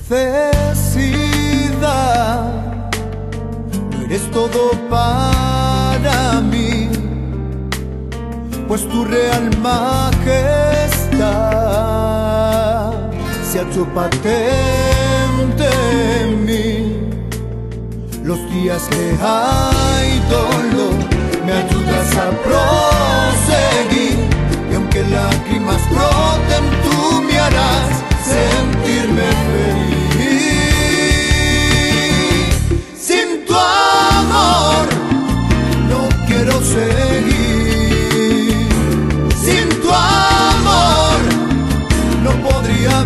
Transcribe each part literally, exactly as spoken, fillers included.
necesidad, no eres todo para mí, pues tu real majestad se ha hecho patente en mí. Los días que hay dolor me ayudas a proseguir, y aunque lágrimas broten tú me harás sentirme feliz. Sin tu amor no quiero seguir, sin tu amor no podría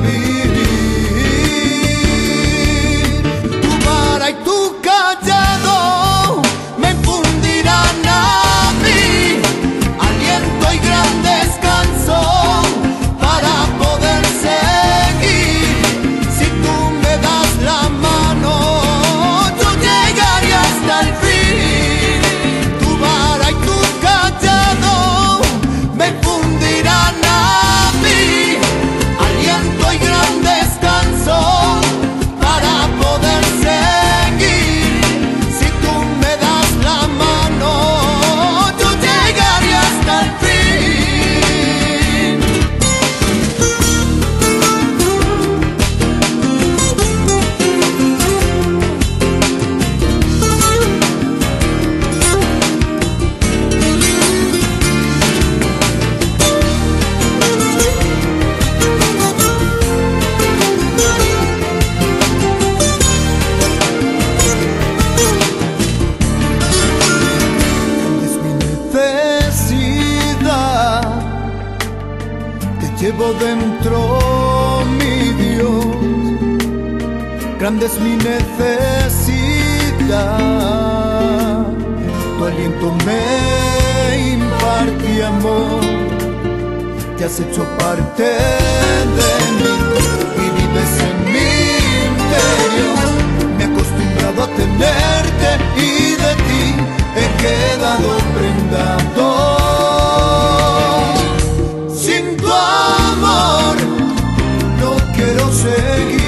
vivir. Tu vara y tu callado me infundirán a mí aliento y gran descanso para poder seguir. Si tú me das la mano, yo llegaré hasta el fin. Tu vara y tu callado me infundirán a mí aliento y gran descanso para poder seguir. Si tú me das la mano, yo llegaré hasta el fin. Es mi necesidad, te llevo dentro, mi Dios. Grande es mi necesidad, tu aliento me imparte amor. Te has hecho parte de mí y vives en mi interior. Me he acostumbrado a tenerte y de ti he quedado prendado. Sin tu amor no quiero seguir.